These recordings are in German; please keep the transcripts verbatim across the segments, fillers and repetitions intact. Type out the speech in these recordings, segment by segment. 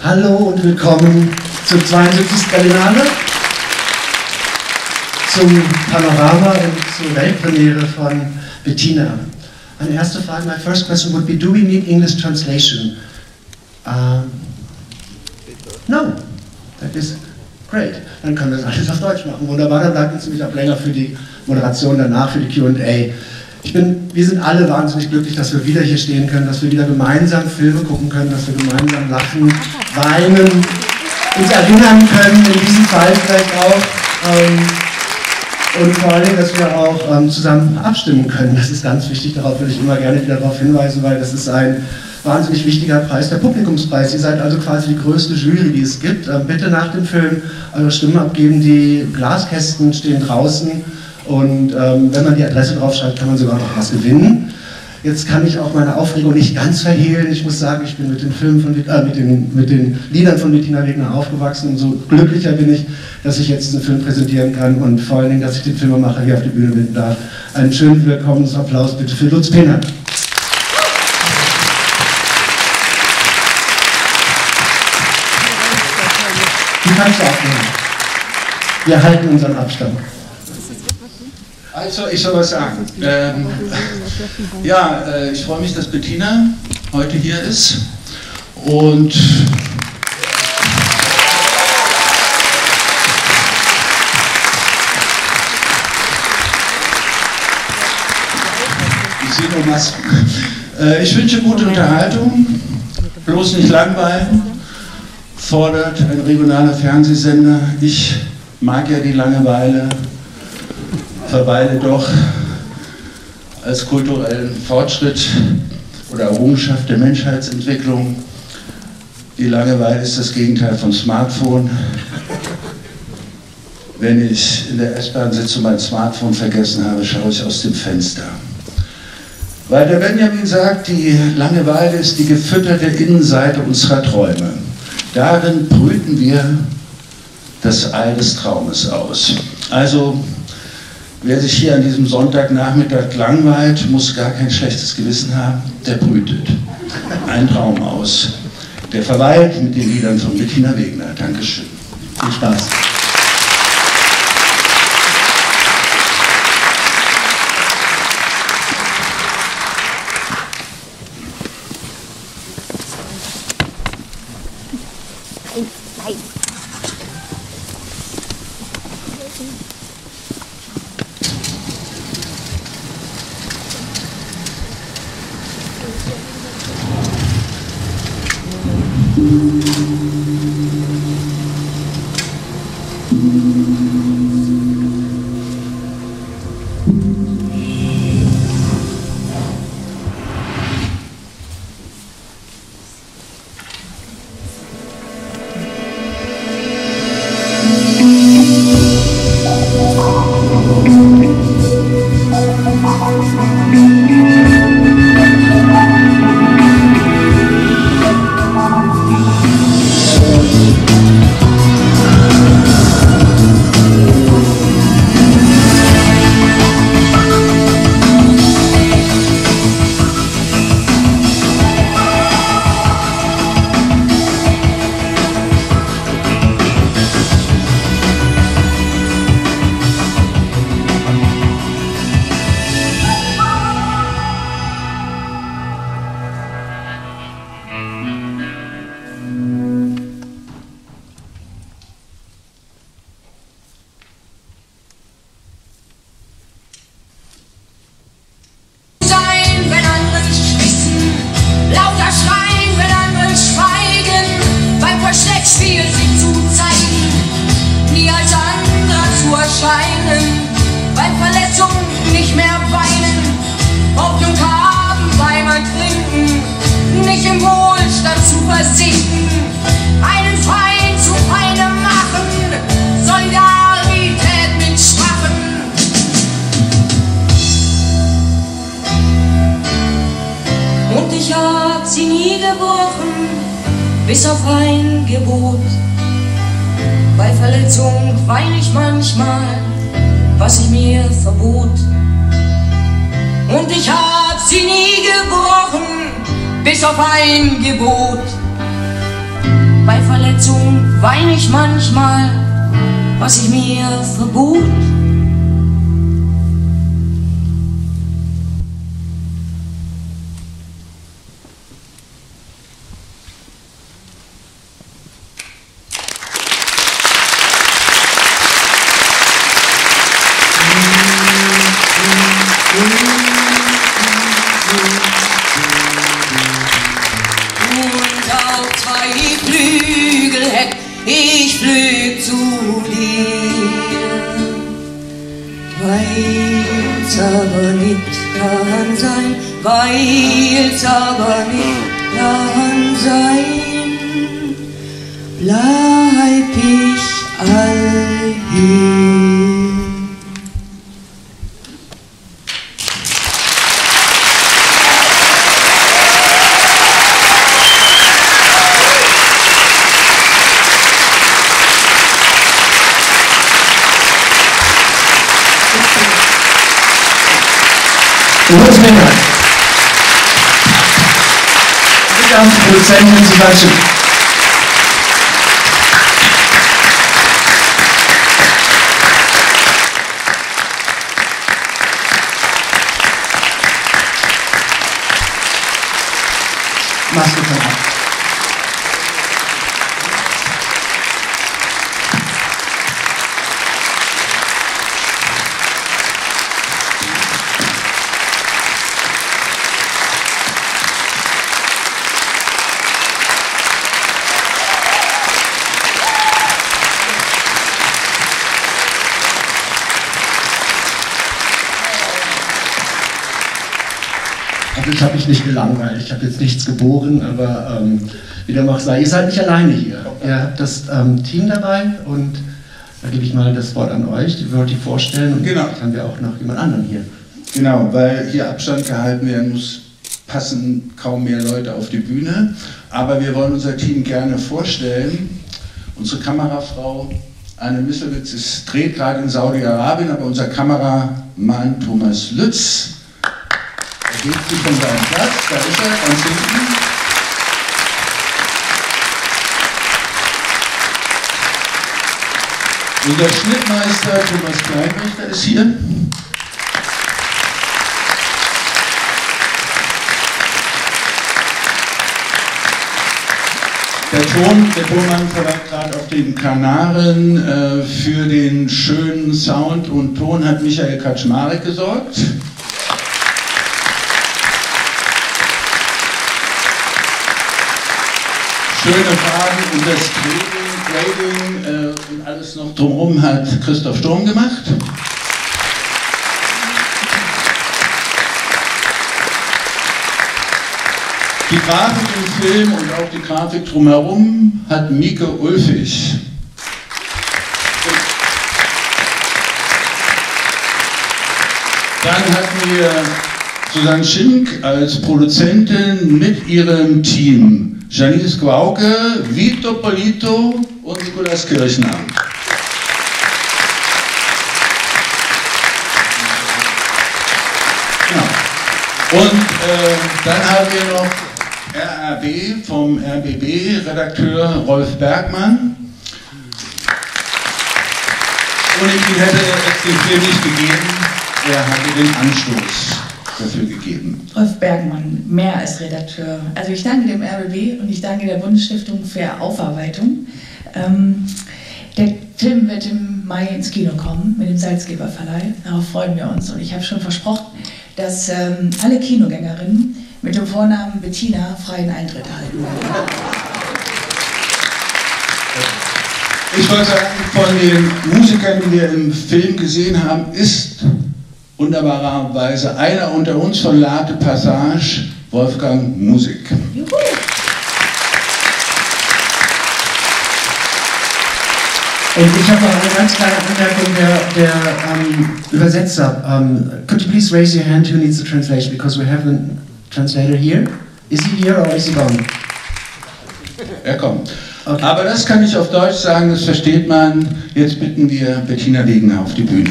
Hallo und willkommen zur zweiundsiebzigsten Berlinale, zum Panorama und zur Weltpremiere von Bettina. Meine erste Frage, my first question would be, do we need English translation? Um, no, that is great. Dann können wir das alles auf Deutsch machen. Wunderbar, dann bleibt uns nämlich auch länger für die Moderation danach, für die Q und A. Ich bin, wir sind alle wahnsinnig glücklich, dass wir wieder hier stehen können, dass wir wieder gemeinsam Filme gucken können, dass wir gemeinsam lachen, weinen, uns erinnern können, in diesem Fall vielleicht auch. Ähm, und vor allem, dass wir auch ähm, zusammen abstimmen können. Das ist ganz wichtig, darauf will ich immer gerne wieder darauf hinweisen, weil das ist ein wahnsinnig wichtiger Preis, der Publikumspreis. Ihr seid also quasi die größte Jury, die es gibt. Ähm, bitte nach dem Film eure Stimmen abgeben, die Glaskästen stehen draußen. Und ähm, wenn man die Adresse draufschreibt, kann man sogar noch was gewinnen. Jetzt kann ich auch meine Aufregung nicht ganz verhehlen. Ich muss sagen, ich bin mit den, Filmen von, äh, mit den, mit den Liedern von Bettina Wegner aufgewachsen. Und so glücklicher bin ich, dass ich jetzt diesen Film präsentieren kann und vor allen Dingen, dass ich den Filmemacher hier auf die Bühne bitten darf. Einen schönen Willkommensapplaus bitte für Lutz Pehnert. Die kannst du auch machen. Wir halten unseren Abstand. Also, ich soll was sagen. Ähm, ja, äh, ich freue mich, dass Bettina heute hier ist. Und ich sehe nur Masken. Äh, ich wünsche gute Unterhaltung, bloß nicht langweilen, fordert ein regionaler Fernsehsender. Ich mag ja die Langeweile. Verweile doch als kulturellen Fortschritt oder Errungenschaft der Menschheitsentwicklung. Die Langeweile ist das Gegenteil von Smartphone. Wenn ich in der S-Bahn sitze und mein Smartphone vergessen habe, schaue ich aus dem Fenster. Weil der Benjamin sagt, die Langeweile ist die gefütterte Innenseite unserer Träume. Darin brüten wir das Ei des Traumes aus. Also, wer sich hier an diesem Sonntagnachmittag langweilt, muss gar kein schlechtes Gewissen haben, der brütet einen Traum aus. Der verweilt mit den Liedern von Bettina Wegner. Dankeschön. Viel Spaß. Bei Verletzungen nicht mehr weinen, Hoffnung haben beim Ertrinken, nicht im Wohlstand zu versinken, einen Feind zu Feinde machen, Solidarität mit Schwachen. Und ich hab sie nie gebrochen, bis auf ein Gebot. Bei Verletzung wein ich manchmal, was ich mir verbot. Und ich hab sie nie gebrochen, bis auf ein Gebot. Bei Verletzung wein ich manchmal, was ich mir verbot. Und auf zwei Flügel hätt ich flüg zu dir, weil's aber nicht kann sein, weil's aber nicht kann sein, bleib ich all hier. Gut, vielen Dank. Bitte an die Produzenten zu klatschen. Maske von ab. Ich habe mich nicht gelangweilt, ich habe jetzt nichts geboren, aber ähm, wie dem auch sei, ihr seid nicht alleine hier. Ihr habt das ähm, Team dabei und da gebe ich mal das Wort an euch, die wollt ihr vorstellen und genau. Dann haben wir auch noch jemand anderen hier. Genau, weil hier Abstand gehalten werden muss, passen kaum mehr Leute auf die Bühne, aber wir wollen unser Team gerne vorstellen. Unsere Kamerafrau Anne Misselwitz ist, dreht gerade in Saudi-Arabien, aber unser Kameramann Thomas Lütz, er hebt sich von seinem Platz, da ist er, ganz hinten. Unser Schnittmeister Thomas Kleinwächter ist hier. Der Ton, der Tonmann verleiht gerade auf den Kanaren. Äh, für den schönen Sound und Ton hat Michael Kaczmarek gesorgt. Schöne Farben und das Grading, Grading äh, und alles noch drumherum hat Christoph Sturm gemacht. Die Grafik im Film und auch die Grafik drumherum hat Mieke Ulfig. Dann hatten wir Susanne Schink als Produzentin mit ihrem Team. Janice Quauke, Vito Polito und Nikolaus Kirchner. Genau. Und äh, dann haben wir noch R R B vom R B B-Redakteur Rolf Bergmann. Und ihn hätte es den Film nicht gegeben, er hatte den Anstoß dafür gegeben. Rolf Bergmann, mehr als Redakteur. Also ich danke dem R B B und ich danke der Bundesstiftung für Aufarbeitung. Ähm, der Film wird im Mai ins Kino kommen mit dem Salzgeber Verleih. Darauf freuen wir uns und ich habe schon versprochen, dass ähm, alle Kinogängerinnen mit dem Vornamen Bettina freien Eintritt erhalten werden. Ich wollte sagen, von den Musikern, die wir im Film gesehen haben, ist wunderbarerweise einer unter uns von Late Passage, Wolfgang Musik. Juhu. Und ich habe noch eine ganz kleine Anmerkung, der, der um, Übersetzer. Um, could you please raise your hand who needs the translation, because we have a translator here. Is he here or is he gone? Er kommt. Okay. Aber das kann ich auf Deutsch sagen, das versteht man. Jetzt bitten wir Bettina Wegener auf die Bühne.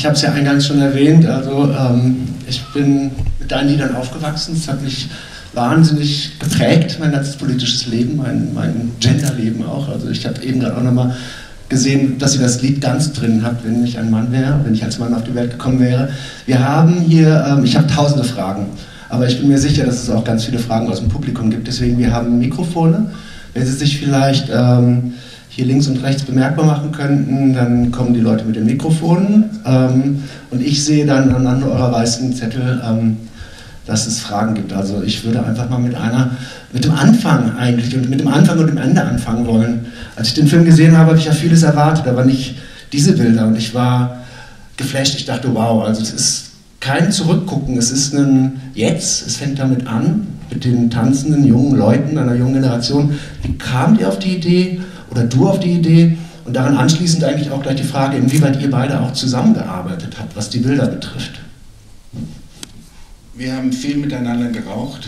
ich habe es ja eingangs schon erwähnt, also ähm, ich bin mit deinen Liedern aufgewachsen, es hat mich wahnsinnig geprägt, mein ganzes politisches Leben, mein, mein Genderleben auch. Also ich habe eben gerade auch nochmal gesehen, dass ihr das Lied ganz drin habt, wenn ich ein Mann wäre, wenn ich als Mann auf die Welt gekommen wäre. Wir haben hier, ähm, ich habe tausende Fragen, aber ich bin mir sicher, dass es auch ganz viele Fragen aus dem Publikum gibt. Deswegen, wir haben Mikrofone. Wenn Sie sich vielleicht ähm, hier links und rechts bemerkbar machen könnten, dann kommen die Leute mit den Mikrofonen ähm, und ich sehe dann anhand eurer weißen Zettel, ähm, dass es Fragen gibt. Also ich würde einfach mal mit einer, mit dem Anfang eigentlich und mit dem Anfang und dem Ende anfangen wollen. Als ich den Film gesehen habe, habe ich ja vieles erwartet, aber nicht diese Bilder und ich war geflasht. Ich dachte, wow, also es ist kein Zurückgucken, es ist ein Jetzt, es fängt damit an, mit den tanzenden jungen Leuten einer jungen Generation. Wie kamt ihr auf die Idee oder du auf die Idee? Und daran anschließend eigentlich auch gleich die Frage, inwieweit ihr beide auch zusammengearbeitet habt, was die Bilder betrifft. Wir haben viel miteinander geraucht.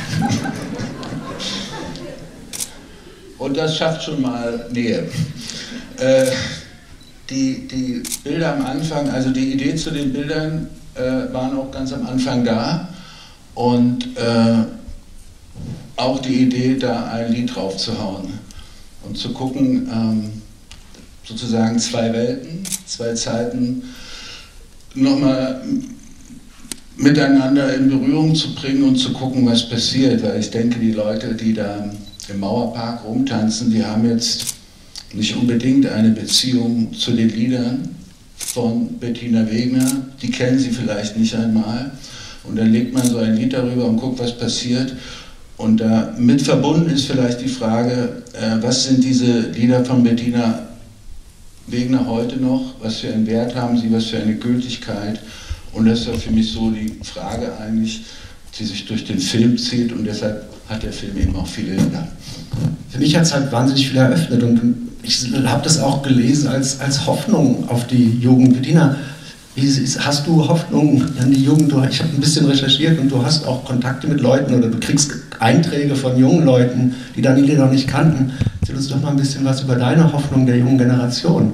Und das schafft schon mal Nähe. Äh, die, die Bilder am Anfang, also die Idee zu den Bildern äh, waren auch ganz am Anfang da. Und äh, auch die Idee, da ein Lied drauf zu hauen und zu gucken, ähm, sozusagen zwei Welten, zwei Zeiten, nochmal miteinander in Berührung zu bringen und zu gucken, was passiert. Weil ich denke, die Leute, die da im Mauerpark rumtanzen, die haben jetzt nicht unbedingt eine Beziehung zu den Liedern von Bettina Wegner. Die kennen sie vielleicht nicht einmal. Und dann legt man so ein Lied darüber und guckt, was passiert. Und da mit verbunden ist vielleicht die Frage, äh, was sind diese Lieder von Bettina Wegner heute noch? Was für einen Wert haben sie? Was für eine Gültigkeit? Und das ist ja für mich so die Frage eigentlich, die sich durch den Film zieht und deshalb hat der Film eben auch viele Lieder. Für mich hat es halt wahnsinnig viel eröffnet und ich habe das auch gelesen als, als Hoffnung auf die Jugend. Bettina, hast du Hoffnung an die Jugend? Ich habe ein bisschen recherchiert und du hast auch Kontakte mit Leuten oder du kriegst Einträge von jungen Leuten, die deine Lieder noch nicht kannten. Erzähl uns doch mal ein bisschen was über deine Hoffnung der jungen Generation.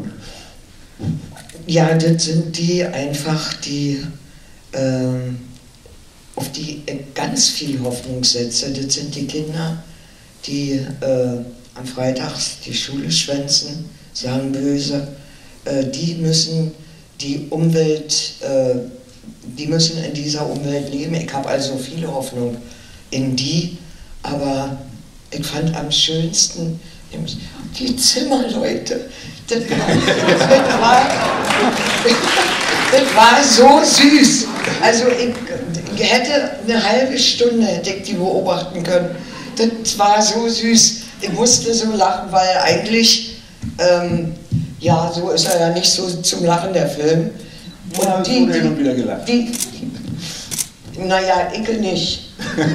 Ja, das sind die einfach, die äh, auf die ganz viel Hoffnung setzen. Das sind die Kinder, die äh, am Freitag die Schule schwänzen, sagen böse. Äh, die müssen die Umwelt, äh, die müssen in dieser Umwelt leben. Ich habe also viele Hoffnung in die, aber ich fand am schönsten die Zimmerleute. Das war, das, war, das war so süß. Also ich, ich hätte eine halbe Stunde hätte ich die beobachten können. Das war so süß. Ich musste so lachen, weil eigentlich, ähm, ja, so ist er ja nicht so zum Lachen, der Film. Und ja, die, die, und wieder gelacht. Die, naja, ich nicht.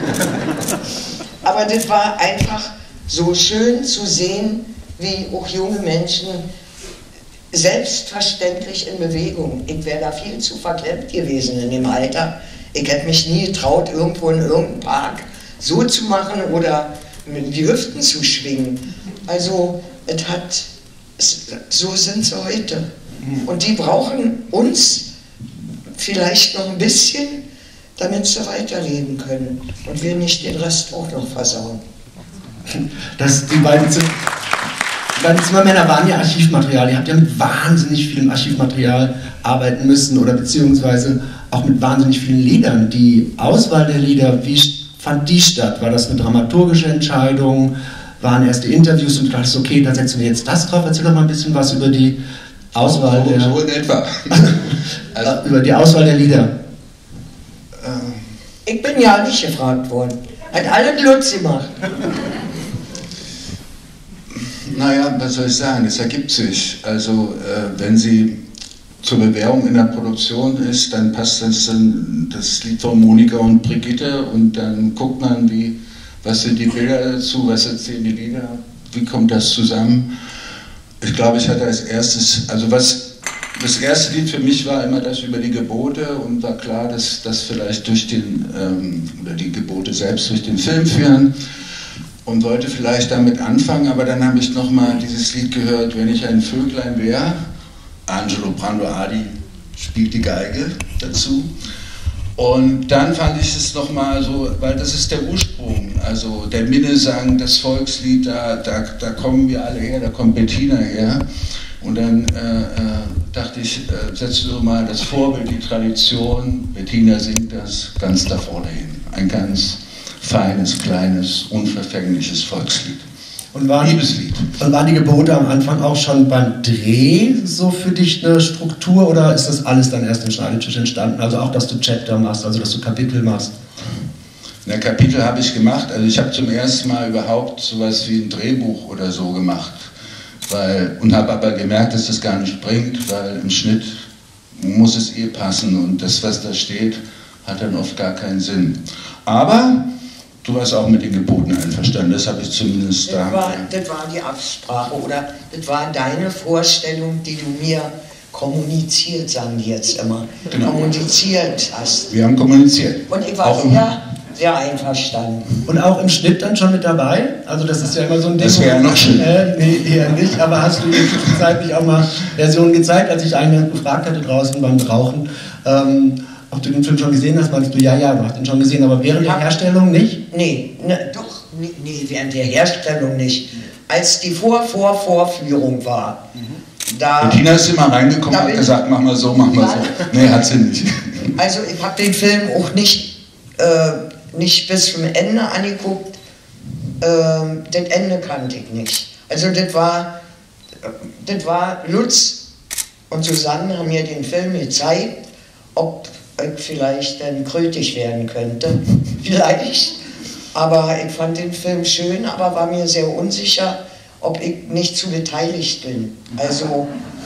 Aber das war einfach so schön zu sehen, wie auch junge Menschen selbstverständlich in Bewegung. Ich wäre da viel zu verklemmt gewesen in dem Alter. Ich hätte mich nie getraut, irgendwo in irgendeinem Park so zu machen oder mit die Hüften zu schwingen. Also, es hat, so sind sie heute. Und die brauchen uns vielleicht noch ein bisschen, damit sie weiterleben können. Und wir nicht den Rest auch noch versauen. Das, die beiden Zimmer, die beiden Zimmermänner waren ja Archivmaterial. Ihr habt ja mit wahnsinnig vielem Archivmaterial arbeiten müssen oder beziehungsweise auch mit wahnsinnig vielen Liedern. Die Auswahl der Lieder, wie fand die statt? War das eine dramaturgische Entscheidung? Waren erste Interviews und du dachtest, okay, da setzen wir jetzt das drauf? Erzähl doch mal ein bisschen was über die Auswahl so, der... So in etwa. Also, über die Auswahl der Lieder. Ich bin ja nicht gefragt worden. Hat alle Lutz gemacht. Naja, was soll ich sagen, es ergibt sich. Also, äh, wenn sie zur Bewerbung in der Produktion ist, dann passt das, das Lied von Monika und Brigitte und dann guckt man, wie, was sind die Bilder dazu, was erzählen die Lieder, wie kommt das zusammen. Ich glaube, ich hatte als erstes, also was, das erste Lied für mich war immer das über die Gebote und war klar, dass das vielleicht durch den, ähm, oder die Gebote selbst durch den Film führen. Und wollte vielleicht damit anfangen, aber dann habe ich nochmal dieses Lied gehört, wenn ich ein Vöglein wäre, Angelo Brando Adi, spielt die Geige dazu. Und dann fand ich es nochmal so, weil das ist der Ursprung, also der Minnesang, das Volkslied, da, da, da kommen wir alle her, da kommt Bettina her. Und dann äh, äh, dachte ich, äh, setzt du mal das Vorbild, die Tradition, Bettina singt das ganz da vorne hin. Ein ganz feines, kleines, unverfängliches Volkslied. Und waren, Liebeslied. Und waren die Gebote am Anfang auch schon beim Dreh so für dich eine Struktur oder ist das alles dann erst im Schneidetisch entstanden? Also auch, dass du Chapter machst, also dass du Kapitel machst? Na, Kapitel habe ich gemacht, also ich habe zum ersten Mal überhaupt sowas wie ein Drehbuch oder so gemacht. Weil, und habe aber gemerkt, dass das gar nicht bringt, weil im Schnitt muss es eh passen und das, was da steht, hat dann oft gar keinen Sinn. Aber du warst auch mit den Geboten einverstanden, das habe ich zumindest da. Das war, das war die Absprache oder das war deine Vorstellung, die du mir kommuniziert, sagen die jetzt immer, genau. kommuniziert hast. Wir haben kommuniziert. Und ich war auch sehr, sehr einverstanden. Und auch im Schnitt dann schon mit dabei? Also das ist ja immer so ein Ding. Das wäre noch schön. Äh, nee, eher nicht, aber hast du dir zwischenzeitlich auch mal Versionen gezeigt, als ich einen gefragt hatte draußen beim Rauchen, ähm, ob du den Film schon gesehen hast, meinst du, ja, ja, du hast ihn schon gesehen, aber während ja. der Herstellung nicht? Nee, ne, doch, nee, nee, während der Herstellung nicht. Als die Vor-Vor-Vorführung war, mhm. da... Bettina ist immer reingekommen und hat gesagt, mach mal so, mach mal so. Nee, hat sie nicht. Also ich habe den Film auch nicht, äh, nicht bis zum Ende angeguckt, äh, das Ende kannte ich nicht. Also das war, das war Lutz und Susanne haben mir den Film gezeigt, ob ich vielleicht dann krötig werden könnte, vielleicht. Aber ich fand den Film schön, aber war mir sehr unsicher, ob ich nicht zu beteiligt bin. Also,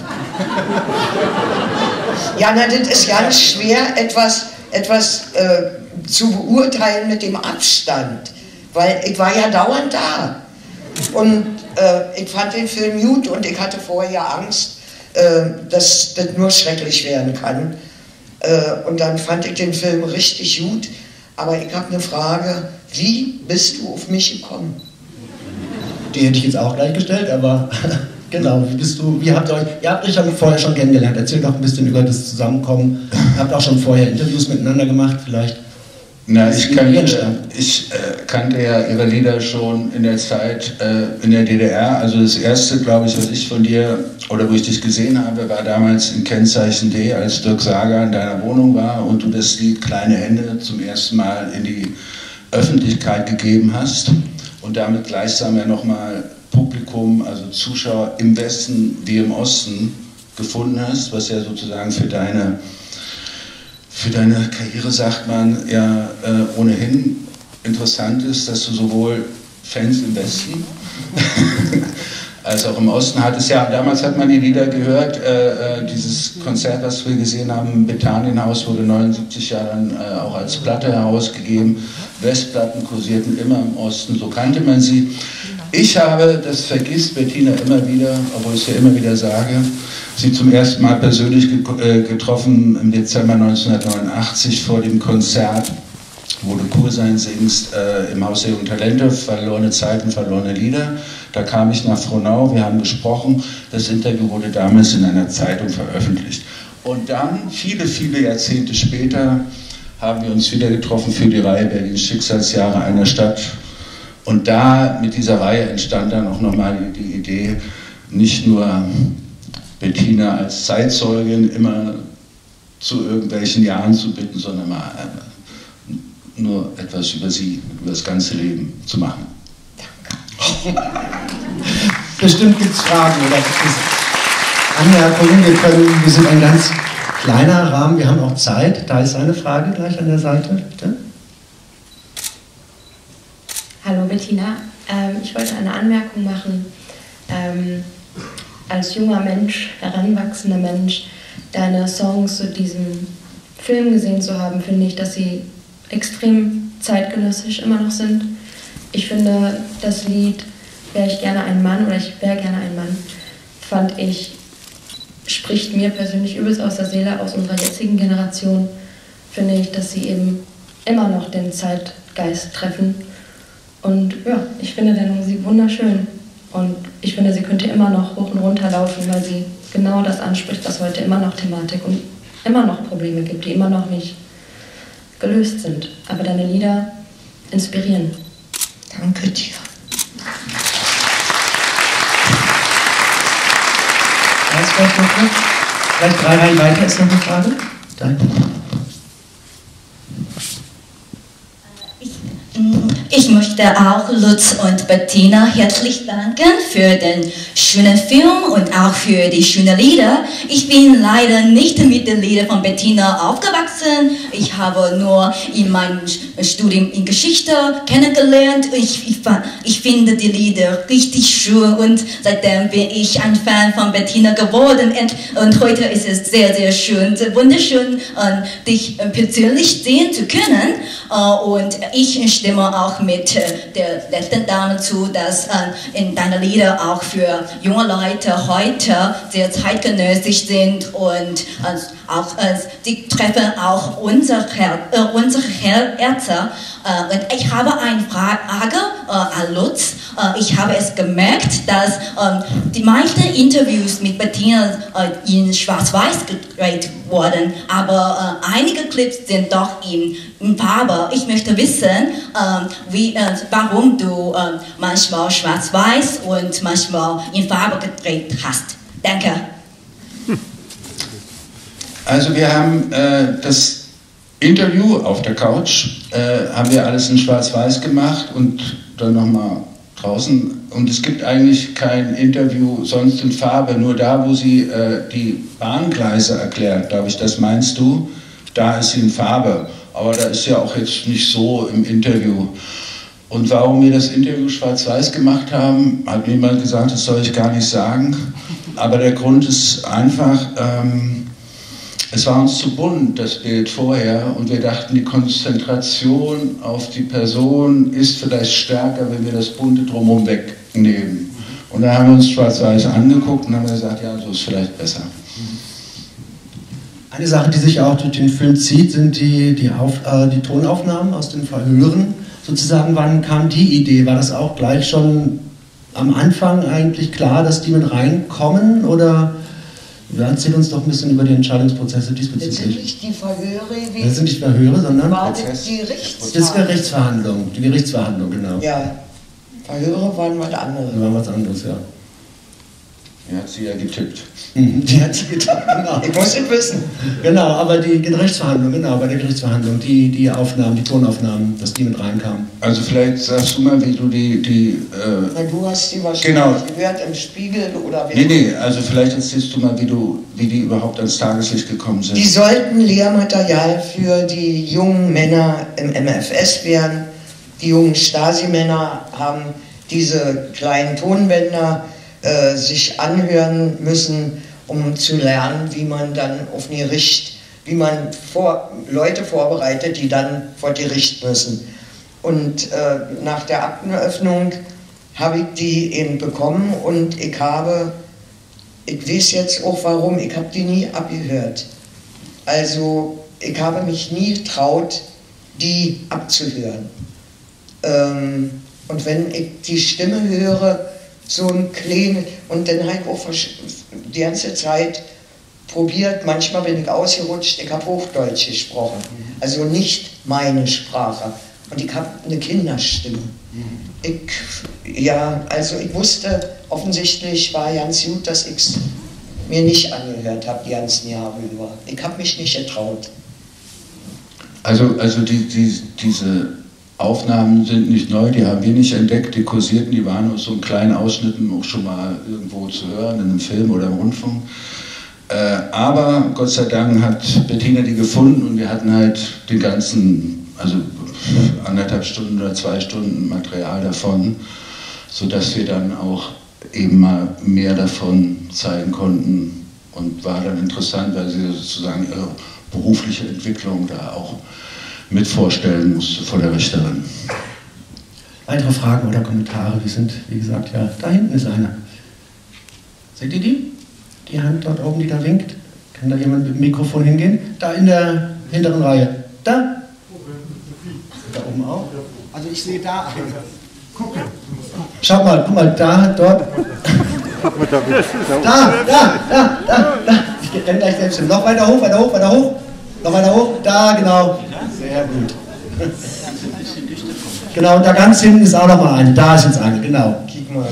ja, na, das ist ganz schwer, etwas, etwas äh, zu beurteilen mit dem Abstand, weil ich war ja dauernd da. Und äh, ich fand den Film gut und ich hatte vorher Angst, äh, dass das nur schrecklich werden kann. Und dann fand ich den Film richtig gut, aber ich habe eine Frage, wie bist du auf mich gekommen? Die hätte ich jetzt auch gleich gestellt, aber genau, wie bist du, wie habt ihr euch, ihr habt euch ja vorher schon kennengelernt, erzählt doch ein bisschen über das Zusammenkommen, ihr habt auch schon vorher Interviews miteinander gemacht, vielleicht? Na, ich kannte, ich äh, kannte ja ihre Lieder schon in der Zeit äh, in der D D R. Also das erste, glaube ich, was ich von dir, oder wo ich dich gesehen habe, war damals in Kennzeichen D, als Dirk Sager in deiner Wohnung war und du das Lied Kleine Hände zum ersten Mal in die Öffentlichkeit gegeben hast und damit gleichsam ja nochmal Publikum, also Zuschauer im Westen wie im Osten gefunden hast, was ja sozusagen für deine Für deine Karriere, sagt man, ja äh, ohnehin interessant ist, dass du sowohl Fans im Westen als auch im Osten hattest. Ja, damals hat man die Lieder gehört, äh, äh, dieses Konzert, was wir gesehen haben im Betanienhaus, wurde neunundsiebzig Jahre dann äh, auch als Platte herausgegeben. Westplatten kursierten immer im Osten, so kannte man sie. Ich habe, das vergisst Bettina immer wieder, obwohl ich es ja immer wieder sage, sie zum ersten Mal persönlich getroffen im Dezember neunzehnhundertneunundachtzig vor dem Konzert, wo du Kursein singst, äh, im Haus der jungen Talente, verlorene Zeiten, verlorene Lieder. Da kam ich nach Frohnau, wir haben gesprochen, das Interview wurde damals in einer Zeitung veröffentlicht. Und dann, viele, viele Jahrzehnte später, haben wir uns wieder getroffen für die Reihe Berlin Schicksalsjahre einer Stadt. Und da, mit dieser Reihe entstand dann auch nochmal die, die Idee, nicht nur Bettina als Zeitzeugin immer zu irgendwelchen Jahren zu bitten, sondern mal äh, nur etwas über sie, über das ganze Leben zu machen. Bestimmt gibt es Fragen oder gibt es Anmerkungen. Wir, können, wir sind ein ganz kleiner Rahmen, wir haben auch Zeit. Da ist eine Frage gleich an der Seite, bitte. Hallo Bettina, ähm, ich wollte eine Anmerkung machen. Ähm, als junger Mensch, heranwachsender Mensch, deine Songs zu diesem Film gesehen zu haben, finde ich, dass sie extrem zeitgenössisch immer noch sind. Ich finde, das Lied Wäre ich gerne ein Mann oder ich wäre gerne ein Mann, fand ich, spricht mir persönlich übelst aus der Seele, aus unserer jetzigen Generation, finde ich, dass sie eben immer noch den Zeitgeist treffen. Und ja, ich finde deine Musik wunderschön. Und ich finde, sie könnte immer noch hoch und runter laufen, weil sie genau das anspricht, was heute immer noch Thematik und immer noch Probleme gibt, die immer noch nicht gelöst sind. Aber deine Lieder inspirieren. Danke dir. Vielleicht noch kurz. Vielleicht drei Reihen weiter ist noch eine Frage. Danke. Ich möchte auch Lutz und Bettina herzlich danken für den schönen Film und auch für die schönen Lieder. Ich bin leider nicht mit den Liedern von Bettina aufgewachsen. Ich habe nur in meinem Studium in Geschichte kennengelernt. Ich, ich, ich finde die Lieder richtig schön und seitdem bin ich ein Fan von Bettina geworden. Und, und heute ist es sehr, sehr schön, wunderschön, dich persönlich sehen zu können. Und ich stimme auch mit der letzten Dame zu, dass in deine Lieder auch für junge Leute heute sehr zeitgenössisch sind und auch sie treffen auch unsere, unsere Herzen. Und ich habe eine Frage an Lutz. Ich habe es gemerkt, dass die meisten Interviews mit Bettina in Schwarz-Weiß gedreht wurden, aber einige Clips sind doch in, in Farbe. Ich möchte wissen, wie, warum du manchmal Schwarz-Weiß und manchmal in Farbe gedreht hast. Danke. Also wir haben äh, das Interview auf der Couch, äh, haben wir alles in Schwarz-Weiß gemacht und dann nochmal draußen. Und es gibt eigentlich kein Interview sonst in Farbe, nur da, wo sie äh, die Bahngleise erklärt, glaube ich, das meinst du, da ist sie in Farbe. Aber da ist ja auch jetzt nicht so im Interview. Und warum wir das Interview schwarz-weiß gemacht haben, hat mir jemand gesagt, das soll ich gar nicht sagen. Aber der Grund ist einfach, ähm, es war uns zu bunt, das Bild vorher, und wir dachten, die Konzentration auf die Person ist vielleicht stärker, wenn wir das Bunte drumherum wegnehmen. Und da haben wir uns schwarz-weiß angeguckt und haben gesagt, ja, so ist vielleicht besser. Eine Sache, die sich auch durch den Film zieht, sind die, die, Auf, äh, die Tonaufnahmen aus den Verhören. Sozusagen, wann kam die Idee? War das auch gleich schon am Anfang eigentlich klar, dass die mit reinkommen? Oder erzähl uns doch ein bisschen über die Entscheidungsprozesse diesbezüglich. Das sind nicht die Verhöre, wie das sind nicht Verhöre, sondern war das die Gerichtsverhandlung. Das ist Gerichtsverhandlung, die Gerichtsverhandlung, genau. Ja, Verhöre waren was anderes. Das war was anderes, ja. Die hat sie ja getippt. Die hat sie getippt, genau. Ich muss es wissen. Genau, aber die Gerichtsverhandlung, genau, bei der Gerichtsverhandlung, die, die Aufnahmen, die Tonaufnahmen, dass die mit reinkamen. Also vielleicht sagst du mal, wie du die... die äh Na, du hast die wahrscheinlich genau. gehört im Spiegel oder... Nee, nee, also vielleicht erzählst du mal, wie, du, wie die überhaupt ans Tageslicht gekommen sind. Die sollten Lehrmaterial für die jungen Männer im M F S werden. Die jungen Stasi-Männer haben diese kleinen Tonbänder äh, sich anhören müssen, um zu lernen, wie man dann auf ein Gericht, wie man vor, Leute vorbereitet, die dann vor Gericht müssen. Und äh, nach der Aktenöffnung habe ich die eben bekommen und ich habe, ich weiß jetzt auch warum, ich habe die nie abgehört. Also ich habe mich nie getraut, die abzuhören. Ähm, und wenn ich die Stimme höre, so ein kleines, und dann habe ich auch die ganze Zeit probiert, manchmal bin ich ausgerutscht, ich habe Hochdeutsch gesprochen, also nicht meine Sprache. Und ich habe eine Kinderstimme. Ich, ja, also ich wusste, offensichtlich war ganz gut, dass ich es mir nicht angehört habe die ganzen Jahre über. Ich habe mich nicht getraut. Also, also die, die, diese Aufnahmen sind nicht neu, die haben wir nicht entdeckt, die kursierten, die waren aus so einem kleinen Ausschnitten auch schon mal irgendwo zu hören, in einem Film oder im Rundfunk. Äh, aber Gott sei Dank hat Bettina die gefunden und wir hatten halt den ganzen, also anderthalb Stunden oder zwei Stunden Material davon, sodass wir dann auch eben mal mehr davon zeigen konnten und war dann interessant, weil sie sozusagen ihre berufliche Entwicklung da auch mit vorstellen musste vor der Richterin. Weitere Fragen oder Kommentare? Wir sind, wie gesagt, ja, da hinten ist einer. Seht ihr die? Die Hand dort oben, die da winkt. Kann da jemand mit dem Mikrofon hingehen? Da in der hinteren Reihe. Da? Da oben auch? Also ich sehe da einen. Gucken. Schaut mal, guck mal, da, dort. Da, da, da, da, da. Ich ich renne gleich selbst hin. Noch weiter hoch, weiter hoch, weiter hoch. Noch weiter hoch. Da, genau. Sehr gut. Genau, und da ganz hinten ist auch noch mal eine. Da ist jetzt eine, genau. Kick mal.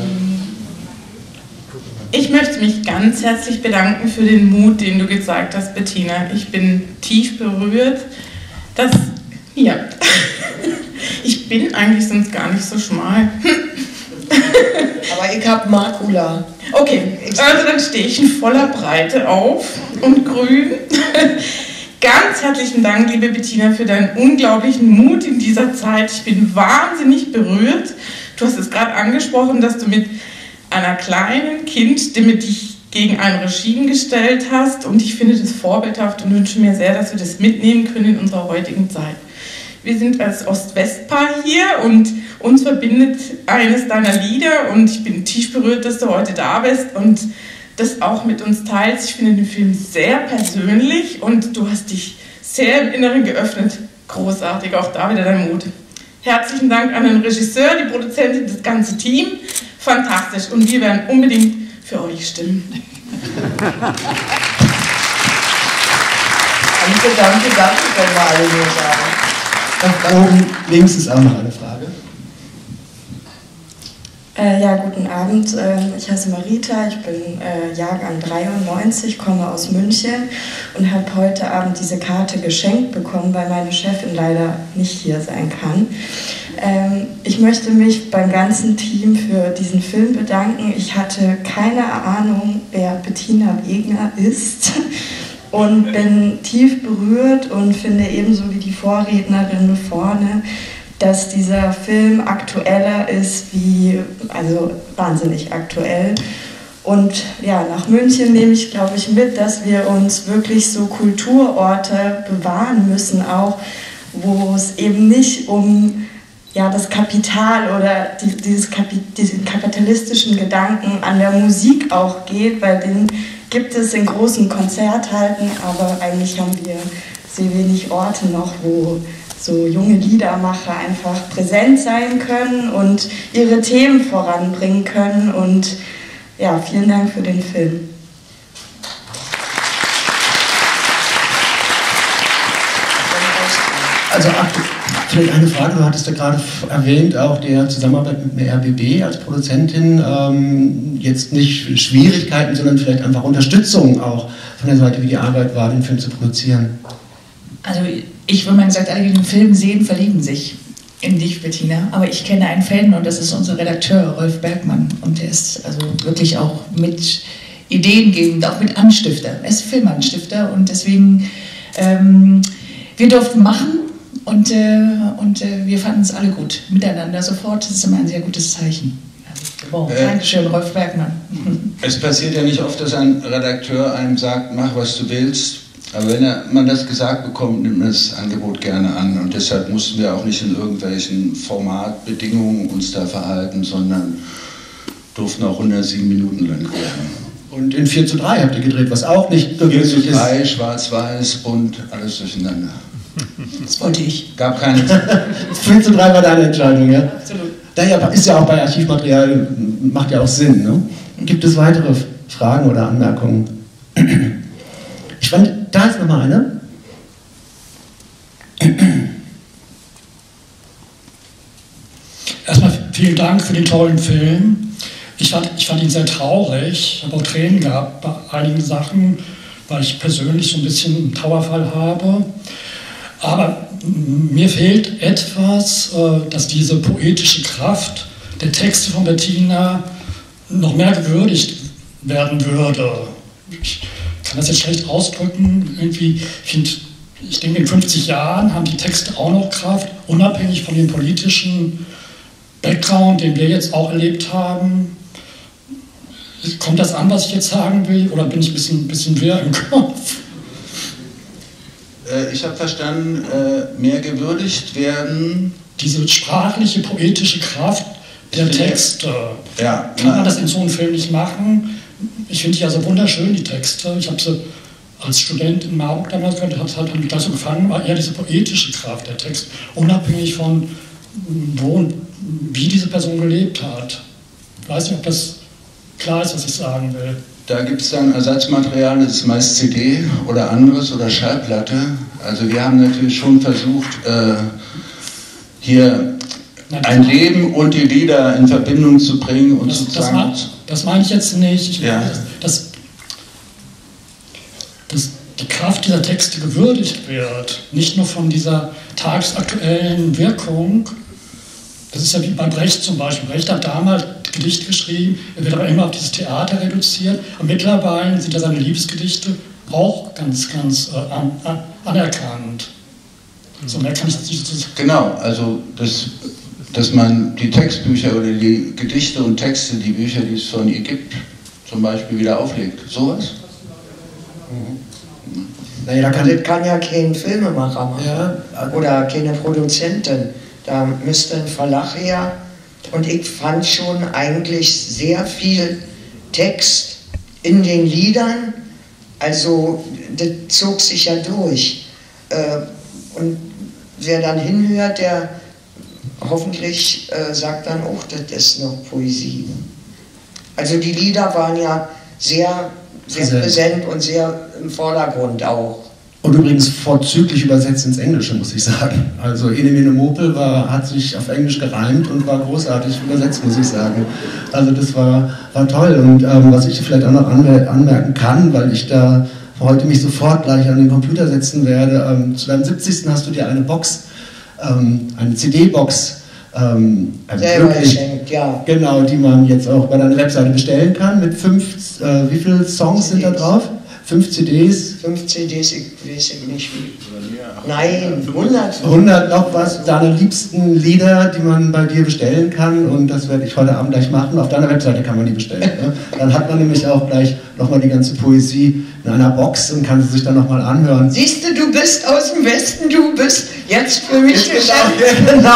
Ich möchte mich ganz herzlich bedanken für den Mut, den du gezeigt hast, Bettina. Ich bin tief berührt, dass, ja, ich bin eigentlich sonst gar nicht so schmal. Aber ich hab Makula. Okay, also dann stehe ich in voller Breite auf und grün. Ganz herzlichen Dank, liebe Bettina, für deinen unglaublichen Mut in dieser Zeit. Ich bin wahnsinnig berührt. Du hast es gerade angesprochen, dass du mit einer kleinen Kindstimme dich gegen ein Regime gestellt hast, und ich finde das vorbildhaft und wünsche mir sehr, dass wir das mitnehmen können in unserer heutigen Zeit. Wir sind als Ost-West-Paar hier und uns verbindet eines deiner Lieder, und ich bin tief berührt, dass du heute da bist und das auch mit uns teilst. Ich finde den Film sehr persönlich und du hast dich sehr im Inneren geöffnet. Großartig, auch da wieder dein Mut. Herzlichen Dank an den Regisseur, die Produzentin, das ganze Team. Fantastisch, und wir werden unbedingt für euch stimmen. Danke, danke, danke, können wir alle nur sagen. Da oben links ist auch noch eine Frage. Äh, ja, guten Abend. Äh, ich heiße Marita, ich bin äh, Jahrgang dreiundneunzig, komme aus München und habe heute Abend diese Karte geschenkt bekommen, weil meine Chefin leider nicht hier sein kann. Ähm, ich möchte mich beim ganzen Team für diesen Film bedanken. Ich hatte keine Ahnung, wer Bettina Wegner ist und bin tief berührt und finde ebenso wie die Vorrednerin vorne, dass dieser Film aktueller ist wie, also wahnsinnig aktuell. Und ja, nach München nehme ich, glaube ich, mit, dass wir uns wirklich so Kulturorte bewahren müssen, auch wo es eben nicht um ja, das Kapital oder die, dieses Kapi diesen kapitalistischen Gedanken an der Musik auch geht, weil den gibt es in großen Konzerthallen, aber eigentlich haben wir sehr wenig Orte noch, wo so junge Liedermacher einfach präsent sein können und ihre Themen voranbringen können. Und ja, vielen Dank für den Film. Also vielleicht eine Frage, du hattest ja gerade erwähnt, auch der Zusammenarbeit mit dem R B B als Produzentin, ähm, jetzt nicht Schwierigkeiten, sondern vielleicht einfach Unterstützung auch von der Seite, wie die Arbeit war, den Film zu produzieren. Also ich würde mal gesagt, alle, die den Film sehen, verlieben sich in dich, Bettina. Aber ich kenne einen Fan und das ist unser Redakteur, Rolf Bergmann. Und der ist also wirklich auch mit ideengebend, auch mit Anstifter. Er ist Filmanstifter und deswegen, ähm, wir durften machen und, äh, und äh, wir fanden es alle gut. Miteinander sofort, das ist immer ein sehr gutes Zeichen. Bon, äh, Dankeschön, Rolf Bergmann. Es passiert ja nicht oft, dass ein Redakteur einem sagt, mach was du willst. Aber wenn er, man das gesagt bekommt, nimmt man das Angebot gerne an. Und deshalb mussten wir auch nicht in irgendwelchen Formatbedingungen uns da verhalten, sondern durften auch hundertsieben Minuten lang werden. Und in vier zu drei habt ihr gedreht, was auch nicht gewöhnlich ist. vier zu drei, schwarz-weiß, bunt, alles durcheinander. Das wollte ich. Gab keine... vier zu drei war deine Entscheidung, ja? Absolut. Daher ist ja auch bei Archivmaterial, macht ja auch Sinn, ne? Gibt es weitere Fragen oder Anmerkungen? Ich fand, da ist nochmal eine. Erstmal vielen Dank für den tollen Film. Ich fand, ich fand ihn sehr traurig. Ich habe auch Tränen gehabt bei einigen Sachen, weil ich persönlich so ein bisschen einen Trauerfall habe. Aber mir fehlt etwas, dass diese poetische Kraft der Texte von Bettina noch mehr gewürdigt werden würde. Ich kann das jetzt schlecht ausdrücken. Irgendwie, ich, find, ich denke, in fünfzig Jahren haben die Texte auch noch Kraft, unabhängig von dem politischen Background, den wir jetzt auch erlebt haben. Kommt das an, was ich jetzt sagen will, oder bin ich ein bisschen, bisschen wirr im Kopf? Äh, ich habe verstanden, äh, mehr gewürdigt werden. Diese sprachliche, poetische Kraft der Texte. Ja, kann man das in so einem Film nicht machen? Ich finde die also wunderschön, die Texte. Ich habe sie als Student in Marburg damals gehört, hat halt mich gleich so gefangen, war eher diese poetische Kraft der Text, unabhängig von wo und wie diese Person gelebt hat. Ich weiß nicht, ob das klar ist, was ich sagen will. Da gibt es dann Ersatzmaterial, das ist meist C D oder anderes oder Schallplatte. Also wir haben natürlich schon versucht, äh, hier ein Leben und die Lieder in Verbindung zu bringen und das, zu das, sagen. mein, das meine ich jetzt nicht. Ich ja. meine, dass, dass die Kraft dieser Texte gewürdigt wird, nicht nur von dieser tagesaktuellen Wirkung. Das ist ja wie bei Brecht zum Beispiel. Brecht hat damals Gedicht geschrieben, er wird aber immer auf dieses Theater reduziert. Und mittlerweile sind ja seine Liebesgedichte auch ganz, ganz äh, an, an, anerkannt. So mehr kann ich jetzt nicht so sagen. Genau, also das, dass man die Textbücher oder die Gedichte und Texte, die Bücher, die es von ihr gibt, zum Beispiel wieder auflegt. Sowas? Mhm. Naja, da kann, das kann ja kein Filmemacher machen. Ja. Oder keine Produzentin. Da müsste ein Verlag her. Und ich fand schon eigentlich sehr viel Text in den Liedern. Also das zog sich ja durch. Und wer dann hinhört, der hoffentlich sagt dann auch, das ist noch Poesie. Also die Lieder waren ja sehr, sehr präsent und sehr im Vordergrund auch. Und übrigens vorzüglich übersetzt ins Englische, muss ich sagen. Also Ene Mene Mopel war, hat sich auf Englisch gereimt und war großartig übersetzt, muss ich sagen. Also das war, war toll. Und ähm, was ich vielleicht auch noch anmer anmerken kann, weil ich da heute mich sofort gleich an den Computer setzen werde, ähm, zu deinem siebzigsten hast du dir eine Box, ähm, eine C D-Box ähm, also selber geschenkt, ja. Genau, die man jetzt auch bei deiner Webseite bestellen kann mit fünf, äh, wie viele Songs sind da drauf? Fünf C Ds? Fünf C Ds, ich weiß nicht wie. Nein, hundert. hundert noch was, deine liebsten Lieder, die man bei dir bestellen kann, und das werde ich heute Abend gleich machen. Auf deiner Webseite kann man die bestellen. Ne? Dann hat man nämlich auch gleich nochmal die ganze Poesie in einer Box und kann sie sich dann nochmal anhören. Siehst du, du bist aus dem Westen, du bist jetzt für mich geschafft. Genau.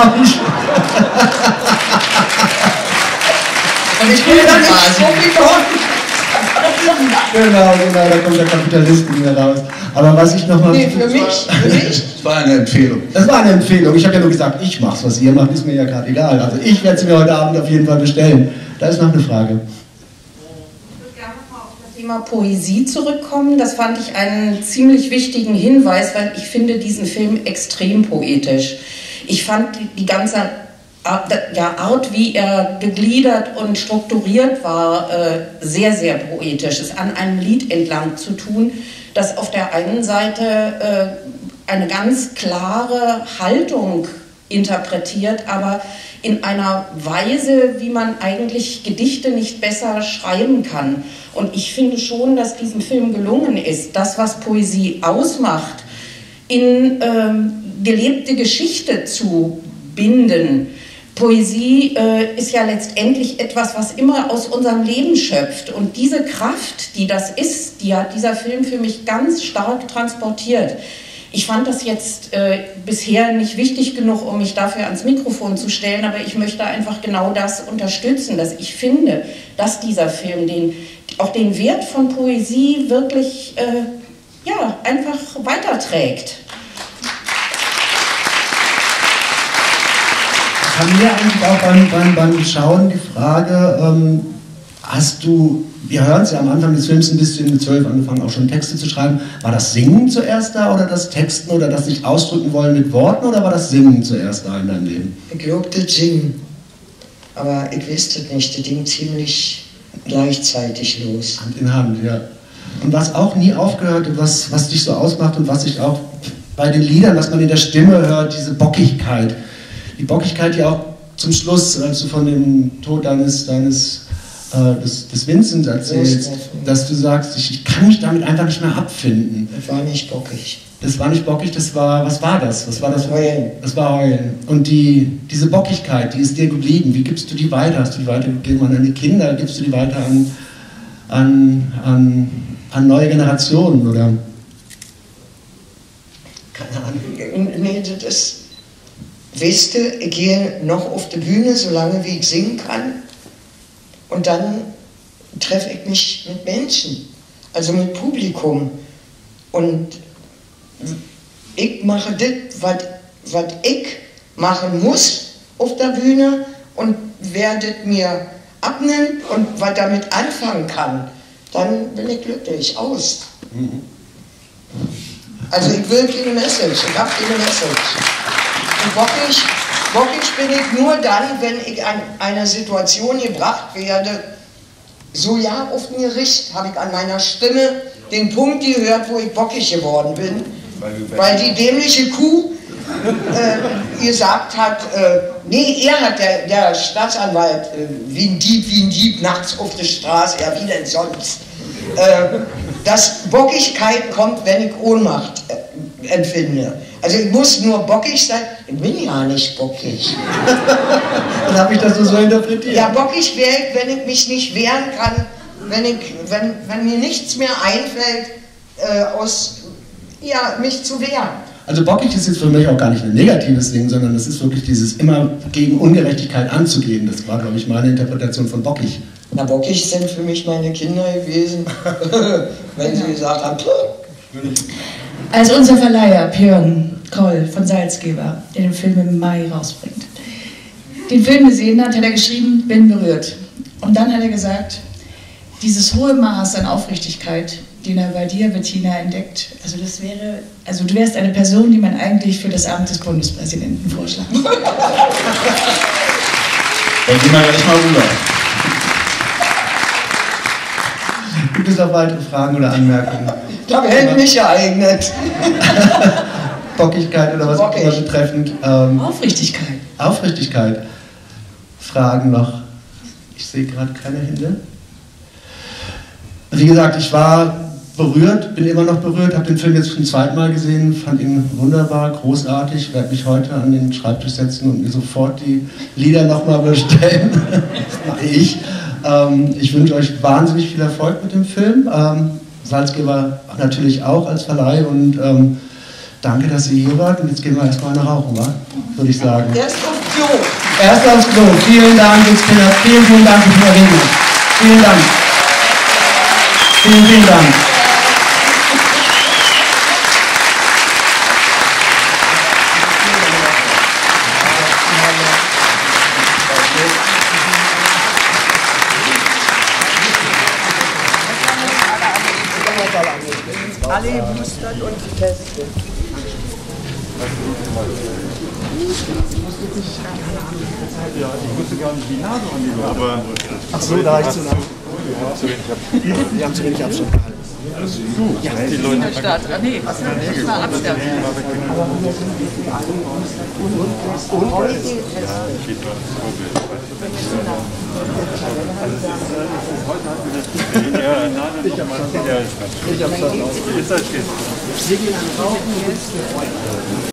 Und ich will da nicht so viel kommen. Genau, genau, da kommt der Kapitalist in mir raus. Aber was ich nochmal... Nee, für mich, für mich. Das war eine Empfehlung. Das war eine Empfehlung. Ich habe ja nur gesagt, ich mach's. Was ihr macht, ist mir ja gerade egal. Also ich werde sie mir heute Abend auf jeden Fall bestellen. Da ist noch eine Frage. Ich würde gerne nochmal auf das Thema Poesie zurückkommen. Das fand ich einen ziemlich wichtigen Hinweis, weil ich finde diesen Film extrem poetisch. Ich fand die ganze ja, Art, wie er gegliedert und strukturiert war, sehr, sehr poetisch. Es an einem Lied entlang zu tun, das auf der einen Seite eine ganz klare Haltung interpretiert, aber in einer Weise, wie man eigentlich Gedichte nicht besser schreiben kann. Und ich finde schon, dass diesem Film gelungen ist, das, was Poesie ausmacht, in ähm, gelebte Geschichte zu binden. Poesie äh, ist ja letztendlich etwas, was immer aus unserem Leben schöpft. Und diese Kraft, die das ist, die hat dieser Film für mich ganz stark transportiert. Ich fand das jetzt äh, bisher nicht wichtig genug, um mich dafür ans Mikrofon zu stellen, aber ich möchte einfach genau das unterstützen, dass ich finde, dass dieser Film den, auch den Wert von Poesie wirklich äh, ja, einfach weiterträgt. Kam mir eigentlich auch beim, beim, beim Schauen die Frage, ähm, hast du, wir hören es ja am Anfang des Films ein bisschen mit zwölf angefangen, auch schon Texte zu schreiben. War das Singen zuerst da oder das Texten oder das sich ausdrücken wollen mit Worten oder war das Singen zuerst da in deinem Leben? Ich glaube, das Singen. Aber ich weiß das nicht, das ging ziemlich gleichzeitig los. Hand in Hand, ja. Und was auch nie aufgehört hat, was, was dich so ausmacht und was ich auch bei den Liedern, was man in der Stimme hört, diese Bockigkeit. Die Bockigkeit, die auch zum Schluss, als du von dem Tod deines, deines äh, des, des Vincent erzählst, dass du sagst, ich, ich kann mich damit einfach nicht mehr abfinden. Das war nicht bockig. Das war nicht bockig, das war, was war das? Was war das? Heulen. Das war Heulen. Und die, diese Bockigkeit, die ist dir geblieben. Wie gibst du die weiter? Hast du die weitergegeben an deine Kinder? Gibst du die weiter an, an, an, an neue Generationen? Oder? Keine Ahnung. Nee, das ist... Weißt du, ich gehe noch auf die Bühne, solange wie ich singen kann. Und dann treffe ich mich mit Menschen, also mit Publikum. Und ich mache das, was ich machen muss auf der Bühne. Und wer das mir abnimmt und was damit anfangen kann, dann bin ich glücklich. Aus. Also ich will keine Message, ich habe keine Message. Und bockig, bockig bin ich nur dann, wenn ich an einer Situation gebracht werde, so ja, auf ein Gericht habe ich an meiner Stimme den Punkt gehört, wo ich bockig geworden bin, weil die dämliche Kuh äh, gesagt hat, äh, nee, er hat, der, der Staatsanwalt, äh, wie ein Dieb, wie ein Dieb, nachts auf der Straße, ja, wie denn sonst, äh, dass Bockigkeit kommt, wenn ich Ohnmacht äh, empfinde. Also ich muss nur bockig sein, ich bin ja nicht bockig. Dann habe ich das so interpretiert. Ja, bockig wäre ich, wenn ich mich nicht wehren kann, wenn, ich, wenn, wenn mir nichts mehr einfällt, äh, aus, ja, mich zu wehren. Also bockig ist jetzt für mich auch gar nicht ein negatives Ding, sondern es ist wirklich dieses immer gegen Ungerechtigkeit anzugehen. Das war, glaube ich, meine Interpretation von bockig. Na, bockig sind für mich meine Kinder gewesen, wenn sie gesagt haben, Puh. Als unser Verleiher Björn Koll von Salzgeber, der den Film im Mai rausbringt, den Film gesehen hat, hat er geschrieben, bin berührt. Und dann hat er gesagt, dieses hohe Maß an Aufrichtigkeit, den er bei dir, Bettina, entdeckt, also das wäre, also du wärst eine Person, die man eigentlich für das Amt des Bundespräsidenten vorschlagen würde. Dann gehen wir gleich mal rüber. Gibt es noch weitere Fragen oder Anmerkungen? Da wäre ich mich geeignet. Bockigkeit oder was Bockig. immer betreffend. Ähm, Aufrichtigkeit. Aufrichtigkeit. Fragen noch? Ich sehe gerade keine Hände. Wie gesagt, ich war berührt, bin immer noch berührt, habe den Film jetzt zum zweiten Mal gesehen, fand ihn wunderbar, großartig, werde mich heute an den Schreibtisch setzen und mir sofort die Lieder nochmal bestellen. Das mache ich. Ähm, ich wünsche euch wahnsinnig viel Erfolg mit dem Film. Ähm, Salzgeber natürlich auch als Verleih und ähm, danke, dass ihr hier wart und jetzt gehen wir erstmal nach Rauchen, wa? Würde ich sagen. Erst aufs Klo. Erst aufs Klo. Vielen Dank, jetzt vielen, vielen Dank für die Verwendung. Vielen Dank. Vielen, vielen Dank. Alle boostern und testen. Ja, ich wusste gar nicht, wie nah du an die Leute aber ach so, da ich zu nah. Wir haben zu wenig Abstand gehalten. Also du, ja, die Leute. Start. Ah, nee, was war Abstand? Ja, geht mal heute hatten wir das gesehen. Ja, nein, ich habe es. Ich habe es. Wir gehen an Rauchen.